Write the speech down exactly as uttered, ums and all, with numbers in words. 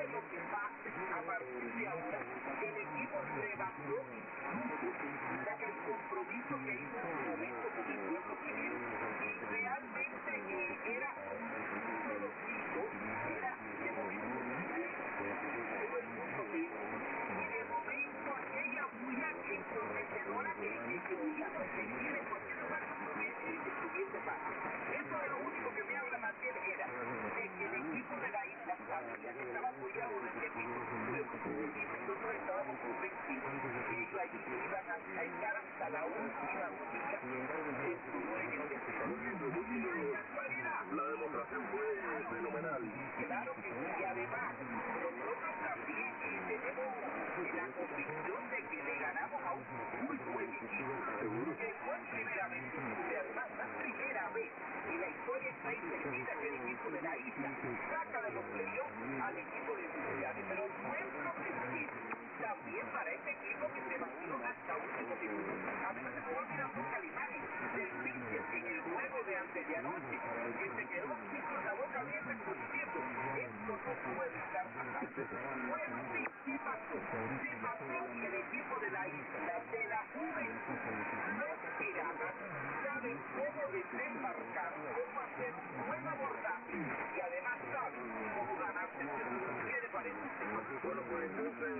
es lo que pasa a partir de ahora. El equipo rebasó incluso el compromiso que hizo en su momento con el pueblo civil y realmente eh, era un solo grito, era de momento todo el mundo vino y de momento aquella bulla ensordecedora que, que, que oíamos venir en cualquier lugar que estuviese, que estuviese pasa. Eso de lo único que me habla más bien era de que el equipo de la isla sabía que estaba apoyado de este equipo y nosotros estábamos convencidos que ellos allí iban a, a estar hasta la última gotita de sudor en el desierto. Y no hay casualidad. La demostración fue fenomenal. Claro que sí, y además nosotros también eh, tenemos la convicción de que le ganamos a un muy buen equipo. Seguro. Que fue primera vez que ocurre, además la primera vez en la historia está escrita que el equipo de la isla saca de los playoffs al equipo de Industriales, pero nuestro sentir también para este equipo que se batió hasta último minuto. A mí no se me va a olvidar nunca la imagen del pitcher en el juego de antes de anoche, que se quedó así con la boca abierta como diciendo, esto no puede estar pasando. Bueno, sí, ¿qué pasó? Se pasó que el equipo de la isla, de la juventud, los piratas, saben cómo desembarcar, cómo hacer un buen abordaje y además saben cómo ganarse el segundo. ¿Qué le parece? Bueno, pues entonces